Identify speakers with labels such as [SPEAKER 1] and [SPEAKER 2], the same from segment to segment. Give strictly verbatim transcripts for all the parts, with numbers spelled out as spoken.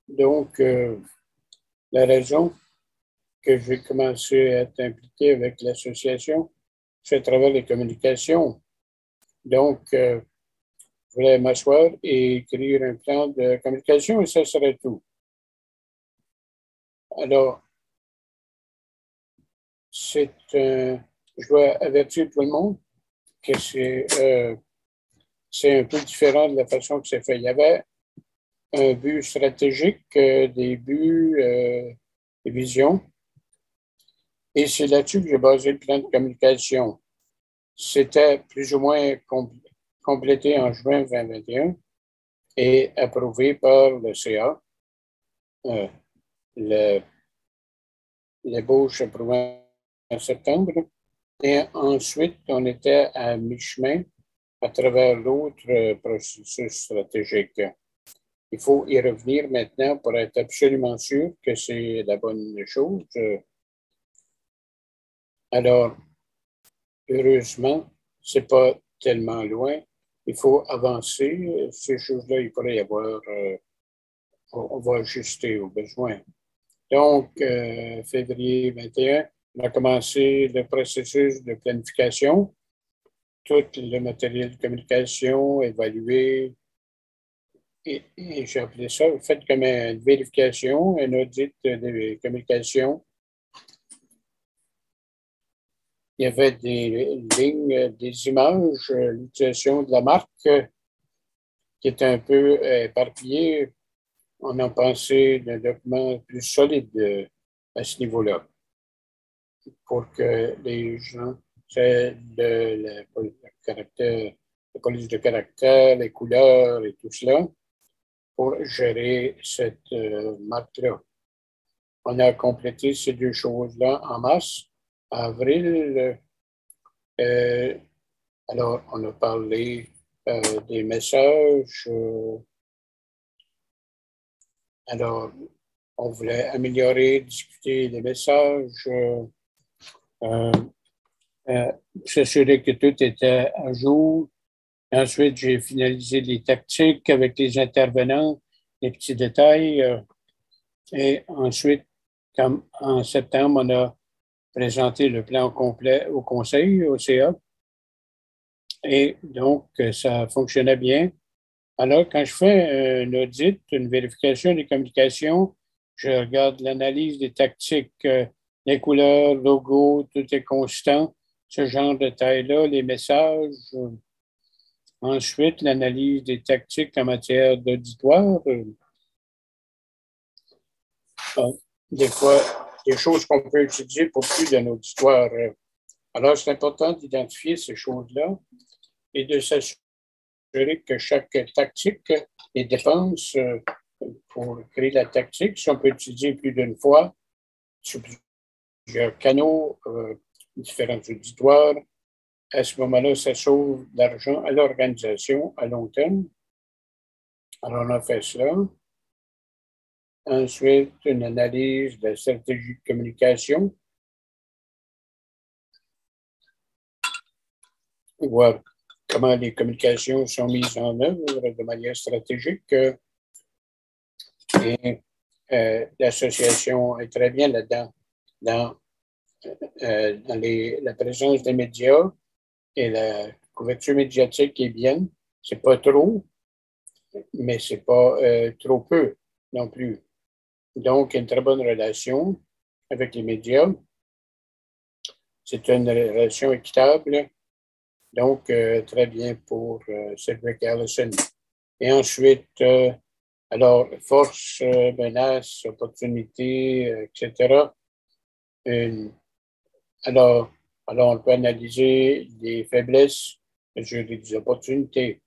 [SPEAKER 1] Donc, euh, la raison que j'ai commencé à être impliqué avec l'association, c'est à travers les communications. Donc, euh, je voulais m'asseoir et écrire un plan de communication et ça serait tout. Alors, c'est un, je dois avertir tout le monde que c'est euh, c'est un peu différent de la façon que c'est fait. Il y avait un but stratégique, euh, des buts, euh, des visions, et c'est là-dessus que j'ai basé le plan de communication. C'était plus ou moins compl- complété en juin deux mille vingt et un et approuvé par le C A. Euh, le, l'ébauche approuvée en septembre. Et ensuite, on était à mi-chemin à travers l'autre processus stratégique. Il faut y revenir maintenant pour être absolument sûr que c'est la bonne chose. Alors, heureusement, ce n'est pas tellement loin. Il faut avancer. Ces choses-là, il pourrait y avoir, euh, on va ajuster aux besoins. Donc, euh, février vingt et un, on a commencé le processus de planification. Tout le matériel de communication évalué. Et, et j'ai appelé ça, fait comme une vérification, un audit de communication. Il y avait des lignes, des images, l'utilisation de la marque qui était un peu éparpillée. On a pensé d'un document plus solide à ce niveau-là pour que les gens, c'est le, le, le caractère, la police de caractère, les couleurs et tout cela, pour gérer cette euh, marque-là. On a complété ces deux choses-là en mars. Avril, euh, alors on a parlé euh, des messages. Euh, alors, on voulait améliorer, discuter des messages, euh, euh, euh, s'assurer que tout était à jour. Ensuite, j'ai finalisé les tactiques avec les intervenants, les petits détails. Euh, et ensuite, comme en septembre, on a présenté le plan complet au conseil, au C A. Et donc, ça fonctionnait bien. Alors, quand je fais un audit, une vérification des communications, je regarde l'analyse des tactiques, euh, les couleurs, logos, tout est constant, ce genre de détails-là, les messages. Ensuite, l'analyse des tactiques en matière d'auditoire. Des fois, des choses qu'on peut utiliser pour plus d'un auditoire. Alors, c'est important d'identifier ces choses-là et de s'assurer que chaque tactique, les dépenses pour créer la tactique, si on peut utiliser plus d'une fois sur plusieurs canaux, euh, différents auditoires, à ce moment-là, ça sauve de l'argent à l'organisation à long terme. Alors, on a fait cela. Ensuite, une analyse de la stratégie de communication. Voir comment les communications sont mises en œuvre de manière stratégique. Et euh, l'association est très bien là-dedans, dans, euh, dans les, la présence des médias et la couverture médiatique est bien. C'est pas trop, mais c'est pas euh, trop peu non plus. Donc, une très bonne relation avec les médias. C'est une relation équitable. Donc, euh, très bien pour euh, Cedric Allison. Et ensuite, euh, alors, force, euh, menace, opportunité, euh, et cetera. Une, alors, alors, on peut analyser les faiblesses, mesurer des opportunités.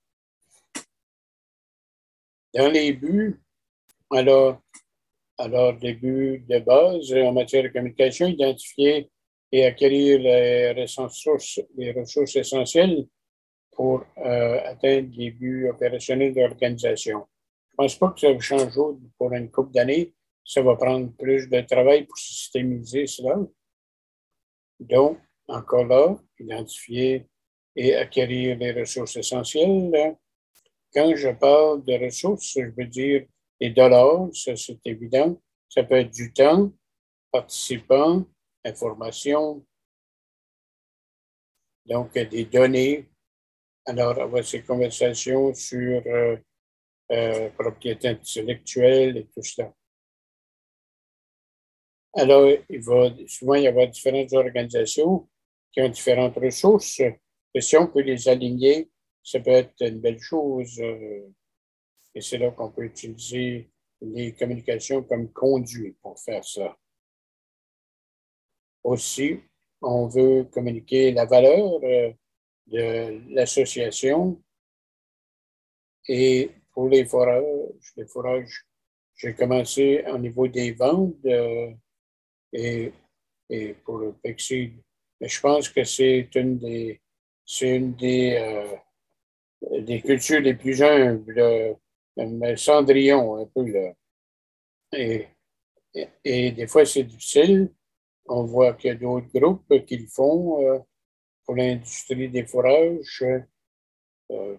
[SPEAKER 1] Dans les buts, alors, alors, les buts de base en matière de communication, identifier et acquérir les ressources, les ressources essentielles pour euh, atteindre les buts opérationnels de l'organisation. Je ne pense pas que ça va changer pour une couple d'années. Ça va prendre plus de travail pour systémiser cela. Donc, encore là, identifier et acquérir les ressources essentielles. Quand je parle de ressources, je veux dire les dollars, ça c'est évident. Ça peut être du temps, participants, information, donc des données. Alors, avoir ces conversations sur euh, euh, propriété intellectuelle et tout cela. Alors, il va souvent y avoir différentes organisations qui ont différentes ressources. Et si on peut les aligner, ça peut être une belle chose. Euh, et c'est là qu'on peut utiliser les communications comme conduit pour faire ça. Aussi, on veut communiquer la valeur euh, de l'association. Et pour les forages, les forages, j'ai commencé au niveau des ventes euh, et, et pour le Pexi. Mais je pense que c'est une des, c'est une des, euh, des cultures les plus humbles, un Cendrillon un peu. Là. Et, et, et des fois, c'est difficile. On voit qu'il y a d'autres groupes qui le font euh, pour l'industrie des forages. Euh,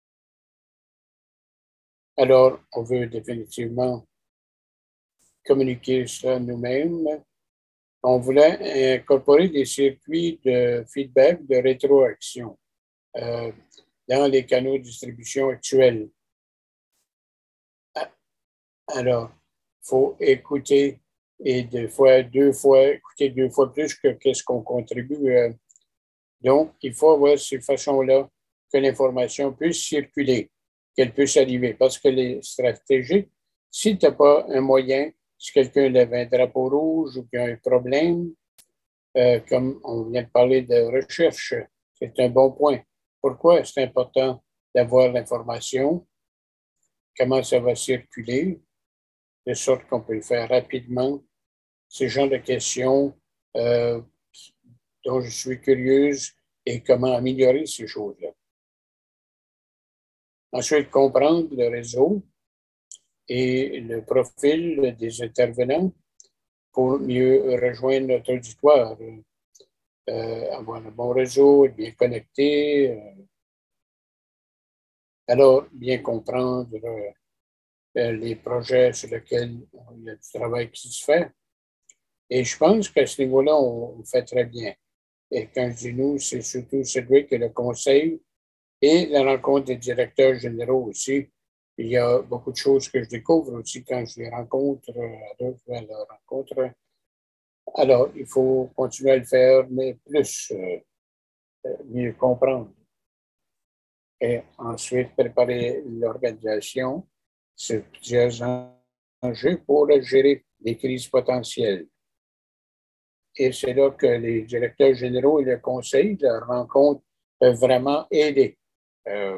[SPEAKER 1] alors, on veut définitivement communiquer ça nous-mêmes. On voulait incorporer des circuits de feedback, de rétroaction euh, dans les canaux de distribution actuels. Alors, il faut écouter et deux fois, deux fois, écouter deux fois plus que qu'est-ce qu'on contribue. Euh. Donc, il faut avoir ces façons-là que l'information puisse circuler, qu'elle puisse arriver. Parce que les stratégies, si tu n'as pas un moyen, si quelqu'un lève un drapeau rouge ou qu'il y a un problème, euh, comme on vient de parler de recherche, c'est un bon point. Pourquoi c'est important d'avoir l'information? Comment ça va circuler? De sorte qu'on peut le faire rapidement. Ce genre de questions euh, dont je suis curieuse et comment améliorer ces choses-là. Ensuite, comprendre le réseau et le profil des intervenants pour mieux rejoindre notre auditoire. Euh, avoir un bon réseau, être bien connecté. Euh, alors, bien comprendre euh, les projets sur lesquels il y a du travail qui se fait. Et je pense qu'à ce niveau-là, on, on fait très bien. Et quand je dis nous, c'est surtout celui que le conseil et la rencontre des directeurs généraux aussi. Il y a beaucoup de choses que je découvre aussi quand je les rencontre, à deux fois la rencontre. Alors, il faut continuer à le faire, mais plus, euh, mieux comprendre. Et ensuite, préparer l'organisation sur plusieurs enjeux pour gérer les crises potentielles. Et c'est là que les directeurs généraux et le conseil de la rencontre peuvent vraiment aider euh,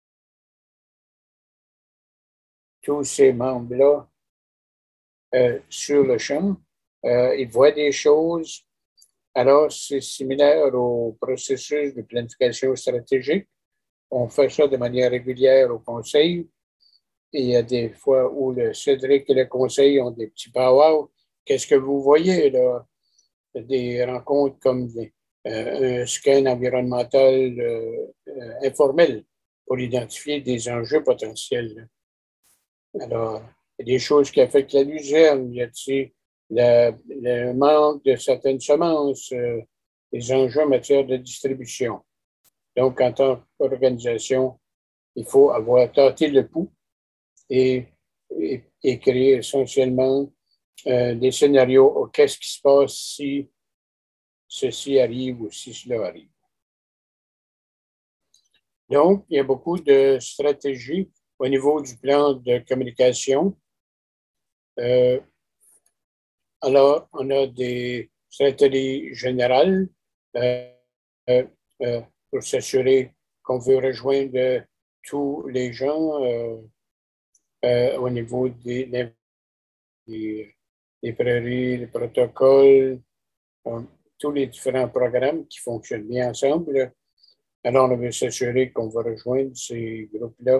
[SPEAKER 1] tous ces membres-là euh, sur le champ. Euh, ils voient des choses. Alors, c'est similaire au processus de planification stratégique. On fait ça de manière régulière au conseil. Et il y a des fois où le Cédric et le conseil ont des petits power. Qu'est-ce que vous voyez là? Des rencontres comme des, euh, un scan environnemental euh, euh, informel pour identifier des enjeux potentiels. Alors, il y a des choses qui affectent la luzerne, il y a le, le manque de certaines semences, euh, des enjeux en matière de distribution. Donc, en tant qu'organisation, il faut avoir tâté le pouls et, et, et créer essentiellement euh, des scénarios. Oh, qu'est-ce qui se passe si ceci arrive ou si cela arrive? Donc, il y a beaucoup de stratégies au niveau du plan de communication. Euh, alors, on a des stratégies générales euh, euh, pour s'assurer qu'on veut rejoindre tous les gens euh, euh, au niveau des, des, des prairies, des protocoles, euh, tous les différents programmes qui fonctionnent bien ensemble. Alors, on veut s'assurer qu'on va rejoindre ces groupes-là,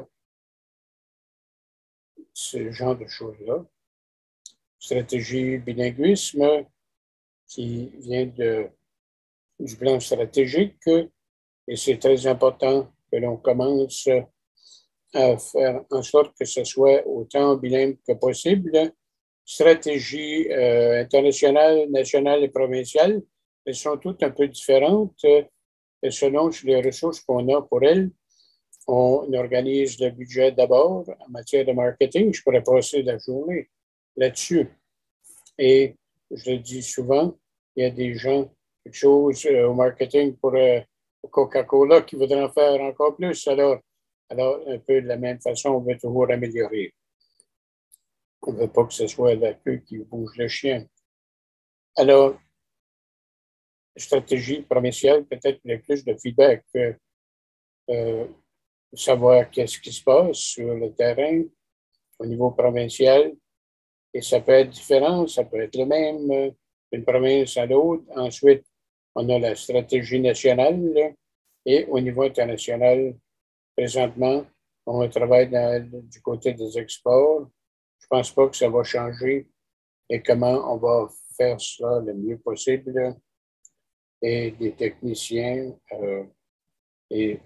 [SPEAKER 1] ce genre de choses-là. Stratégie bilinguisme qui vient de, du plan stratégique et c'est très important que l'on commence à faire en sorte que ce soit autant bilingue que possible. Stratégies euh, internationales, nationales et provinciales, elles sont toutes un peu différentes euh, selon les ressources qu'on a pour elles. On organise le budget d'abord en matière de marketing. Je pourrais passer la journée là-dessus. Et je le dis souvent, il y a des gens, quelque chose euh, au marketing pour euh, Coca-Cola qui voudraient en faire encore plus. Alors, alors, un peu de la même façon, on veut toujours améliorer. On ne veut pas que ce soit la queue qui bouge le chien. Alors, stratégie provinciale, peut-être le plus de feedback, euh, savoir qu'est-ce qui se passe sur le terrain au niveau provincial. Et ça peut être différent, ça peut être le même d'une province à l'autre. Ensuite, on a la stratégie nationale et au niveau international, présentement, on travaille dans, du côté des exports. Je ne pense pas que ça va changer et comment on va faire cela le mieux possible. Et des techniciens. Euh, et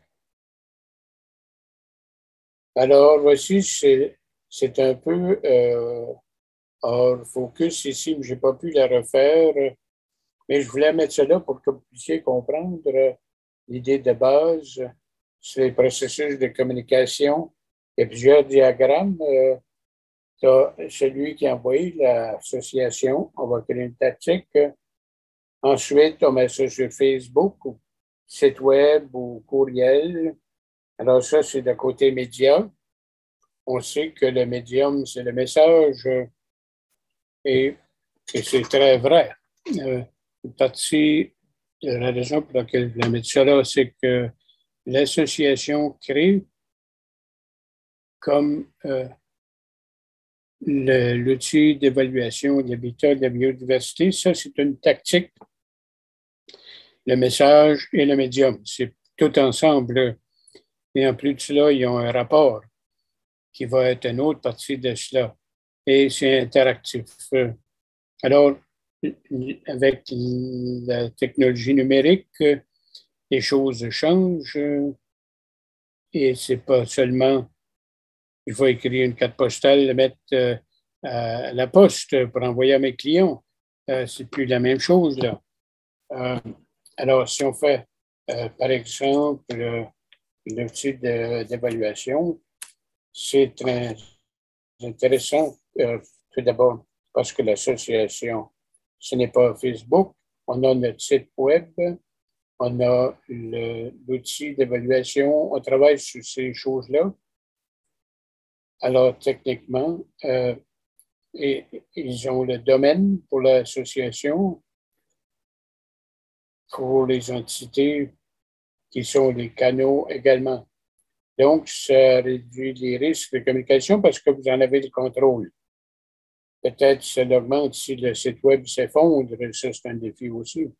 [SPEAKER 1] alors, voici, c'est, c'est un peu euh, hors focus ici, mais je n'ai pas pu la refaire. Mais je voulais mettre cela pour que vous puissiez comprendre l'idée de base sur les processus de communication. Il y a plusieurs diagrammes. Euh, tu as celui qui a envoyé l'association. On va créer une tactique. Ensuite, on met ça sur Facebook, ou site web ou courriel. Alors ça, c'est le côté média. On sait que le médium, c'est le message et, et c'est très vrai. Euh, une partie de la raison pour laquelle je voulais mettre ça là, c'est que l'association crée comme euh, le, l'outil d'évaluation de l'habitat, de la biodiversité. Ça, c'est une tactique. Le message et le médium, c'est tout ensemble. Et en plus de cela, ils ont un rapport qui va être une autre partie de cela. Et c'est interactif. Alors, avec la technologie numérique, les choses changent et c'est pas seulement il faut écrire une carte postale, le mettre à la poste pour envoyer à mes clients. C'est plus la même chose, là. Alors, si on fait, par exemple, l'outil d'évaluation, c'est très intéressant. Tout d'abord, parce que l'association, ce n'est pas Facebook. On a notre site web, on a l'outil d'évaluation, on travaille sur ces choses-là. Alors, techniquement, euh, et, ils ont le domaine pour l'association, pour les entités qui sont les canaux également. Donc, ça réduit les risques de communication parce que vous en avez le contrôle. Peut-être ça l'augmente si le site web s'effondre, ça c'est un défi aussi.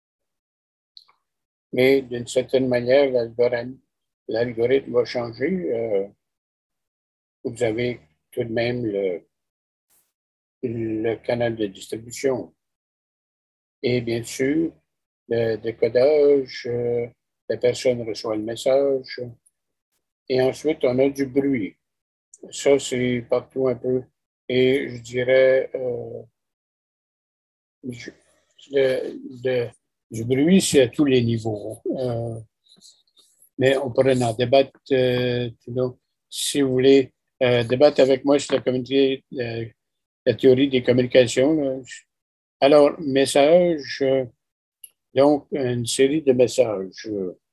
[SPEAKER 1] Mais d'une certaine manière, l'algorithme, l'algorithme va changer. Euh, vous avez tout de même le, le canal de distribution. Et bien sûr, le décodage, euh, la personne reçoit le message. Et ensuite, on a du bruit. Ça, c'est partout un peu. Et je dirais, euh, je, le, le, du bruit, c'est à tous les niveaux. Euh, mais on pourrait en débattre. Euh, si vous voulez euh, débattre avec moi sur la, communauté, euh, la théorie des communications. Là. Alors, message, euh, donc une série de messages.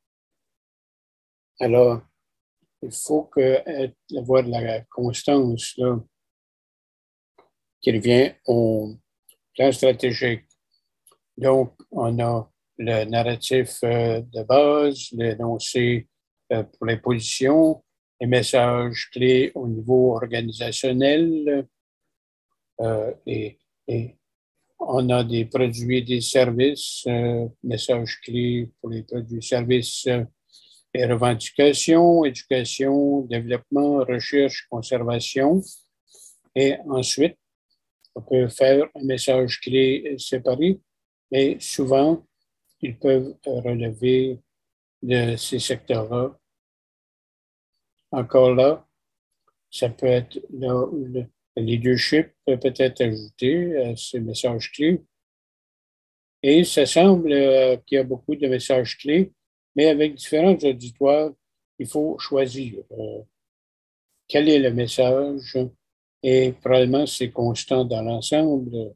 [SPEAKER 1] Alors, il faut que, avoir de la constance là, qui revient au plan stratégique. Donc, on a le narratif euh, de base, l'énoncé euh, pour les positions, les messages clés au niveau organisationnel euh, et, et on a des produits et des services, euh, messages clés pour les produits et services euh, et revendications, éducation, développement, recherche, conservation. Et ensuite, on peut faire un message clé séparé, mais souvent, ils peuvent relever de ces secteurs-là. Encore là, Ça peut être le, le, le leadership peut peut-être ajouté à ces messages clés. Et ça semble euh, qu'il y a beaucoup de messages clés, mais avec différents auditoires, il faut choisir euh, quel est le message et probablement c'est constant dans l'ensemble.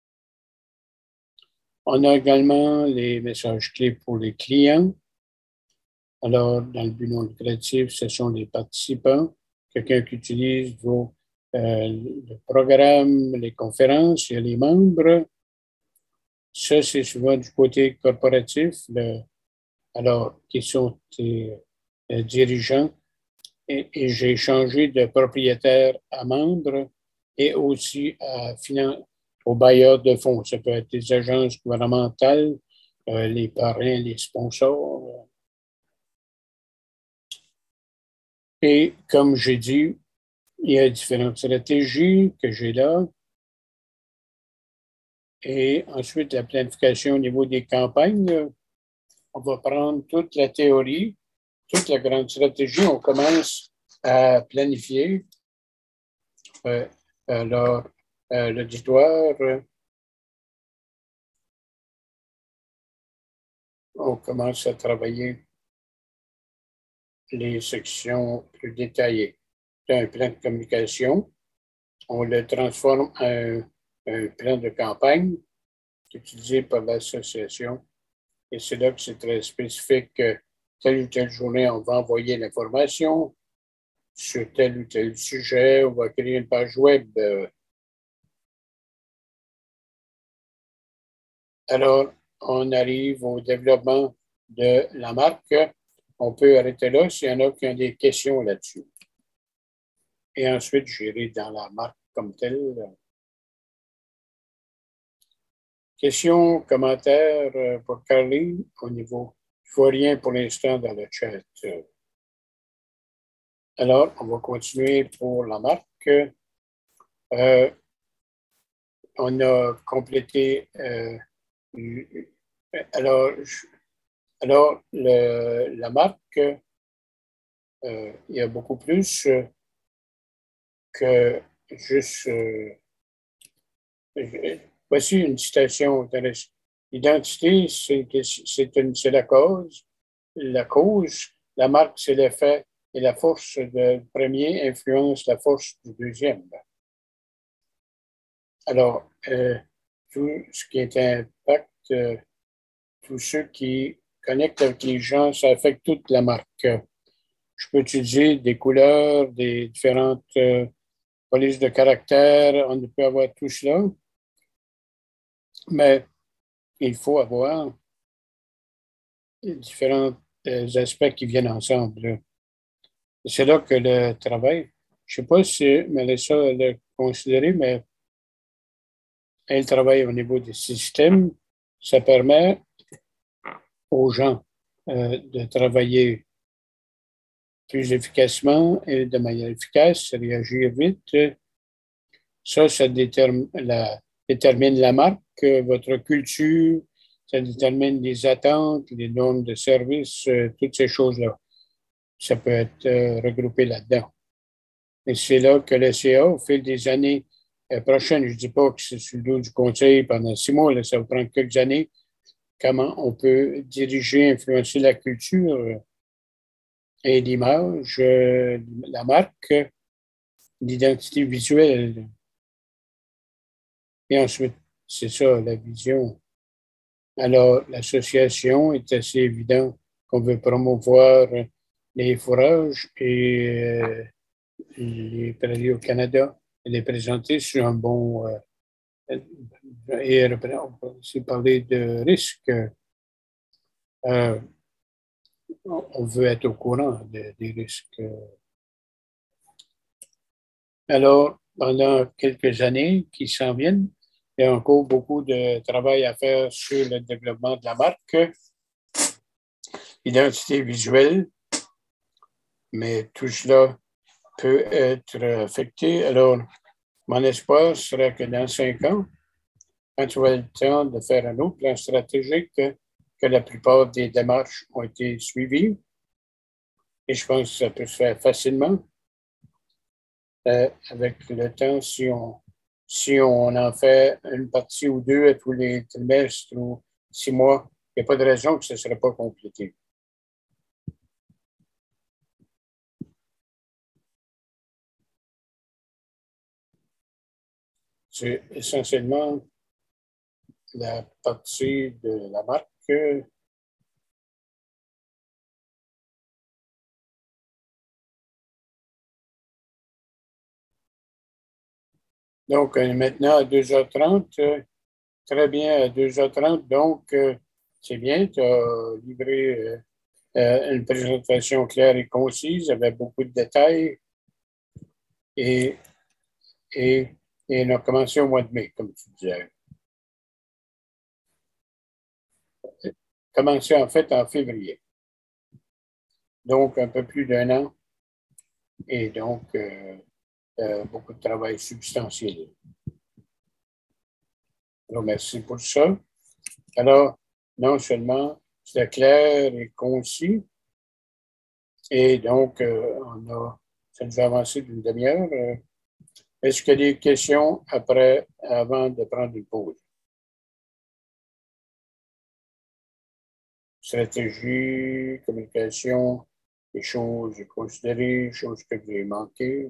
[SPEAKER 1] On a également les messages clés pour les clients. Alors, dans le but non lucratif, ce sont les participants, quelqu'un qui utilise vos, euh, le programme, les conférences, il y a les membres. Ça, c'est souvent du côté corporatif. Le, alors, qui sont les euh, dirigeants. Et, et j'ai changé de propriétaire à membre et aussi à finan- aux bailleurs de fonds. Ça peut être les agences gouvernementales, euh, les parrains, les sponsors. Et comme j'ai dit, il y a différentes stratégies que j'ai là. Et ensuite, la planification au niveau des campagnes. On va prendre toute la théorie, toute la grande stratégie. On commence à planifier. Euh, alors, euh, l'auditoire, on commence à travailler les sections plus détaillées. Un plan de communication, on le transforme en un, un plan de campagne utilisé par l'association. Et c'est là que c'est très spécifique. Telle ou telle journée, on va envoyer l'information sur tel ou tel sujet. On va créer une page web. Alors, on arrive au développement de la marque. On peut arrêter là s'il y en a qui ont des questions là-dessus. Et ensuite, j'irai dans la marque comme telle. Questions, commentaires pour Caroline au niveau. Il ne faut rien pour l'instant dans le chat. Alors, on va continuer pour la marque. Euh, on a complété. Euh, alors, alors le, la marque, euh, il y a beaucoup plus que juste. Euh, voici une citation. L'identité, c'est la cause. La cause, la marque, c'est l'effet. Et la force du premier influence la force du deuxième. Alors, euh, tout ce qui est impact, euh, tous ceux qui connectent avec les gens, ça affecte toute la marque. Je peux utiliser des couleurs, des différentes euh, polices de caractère, on peut avoir tout cela, mais il faut avoir différents euh, aspects qui viennent ensemble. C'est là que le travail, je ne sais pas si Melissa l'a considéré, mais elle travaille au niveau des systèmes. Ça permet aux gens euh, de travailler plus efficacement et de manière efficace, réagir vite. Ça, ça détermine la, détermine la marque, votre culture, ça détermine les attentes, les normes de service, euh, toutes ces choses-là. Ça peut être euh, regroupé là-dedans. Et c'est là que le C A, au fil des années euh, prochaines, je ne dis pas que c'est sur le dos du conseil pendant six mois, là, ça va prendre quelques années, comment on peut diriger, influencer la culture euh, et l'image, euh, la marque, l'identité visuelle. Et ensuite, c'est ça, la vision. Alors, l'association est assez évident qu'on veut promouvoir les fourrages et euh, les prairies au Canada et les présenter sur un bon... Euh, et on peut aussi parler de risques. Euh, on veut être au courant de, des risques. Alors, pendant quelques années qui s'en viennent, il y a encore beaucoup de travail à faire sur le développement de la marque, identité visuelle, mais tout cela peut être affecté. Alors, mon espoir serait que dans cinq ans, quand tu auras le temps de faire un autre plan stratégique, que la plupart des démarches ont été suivies, et je pense que ça peut se faire facilement, euh, avec le temps, si on, si on en fait une partie ou deux à tous les trimestres ou six mois, il n'y a pas de raison que ce ne serait pas compliqué. C'est essentiellement la partie de la marque. Donc, maintenant à deux heures trente, très bien à deux heures trente, donc c'est bien, tu as livré une présentation claire et concise avec beaucoup de détails et, et, et on a commencé au mois de mai, comme tu disais. Commencé en fait en février. Donc, un peu plus d'un an et donc euh, euh, beaucoup de travail substantiel. Alors, merci pour ça. Alors, non seulement c'est clair et concis, et donc euh, on a, ça nous a avancé d'une demi-heure. Euh, Est-ce qu'il y a des questions après, avant de prendre une pause? Stratégie, communication, des choses considérées, des choses que vous avez manquées.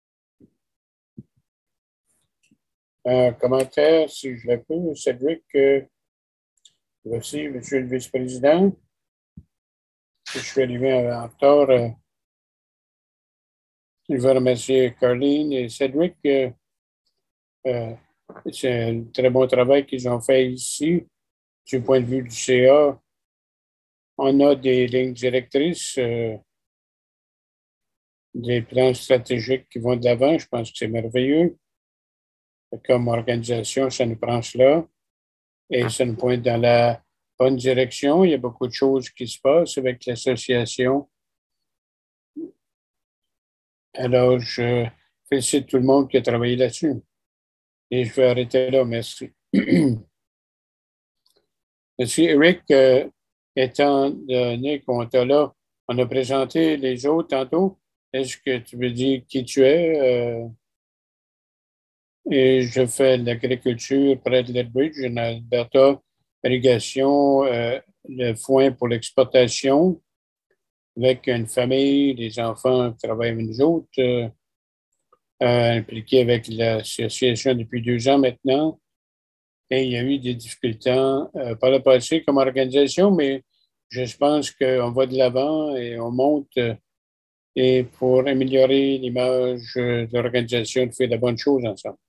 [SPEAKER 1] Un commentaire, si je le peux, Cédric. Euh, Merci, Monsieur le vice-président. Je suis arrivé en retard. Euh, je veux remercier Caroline et Cédric. Euh, euh, c'est un très bon travail qu'ils ont fait ici. Du point de vue du C A, on a des lignes directrices, euh, des plans stratégiques qui vont de l'avant. Je pense que c'est merveilleux. Comme organisation, ça nous prend cela et ça nous pointe dans la bonne direction. Il y a beaucoup de choses qui se passent avec l'association. Alors, je félicite tout le monde qui a travaillé là-dessus. Et je vais arrêter là. Merci. Merci, Eric. Euh, étant donné qu'on t'a là, on a présenté les autres tantôt. Est-ce que tu veux dire qui tu es? Euh, et je fais de l'agriculture près de Lethbridge, en Alberta, irrigation, euh, le foin pour l'exportation, avec une famille, des enfants qui travaillent avec nous autres, euh, euh, impliqués avec l'association depuis deux ans maintenant. Et il y a eu des difficultés euh, par le passé comme organisation, mais je pense qu'on va de l'avant et on monte euh, et pour améliorer l'image de l'organisation, de faire de bonnes choses ensemble.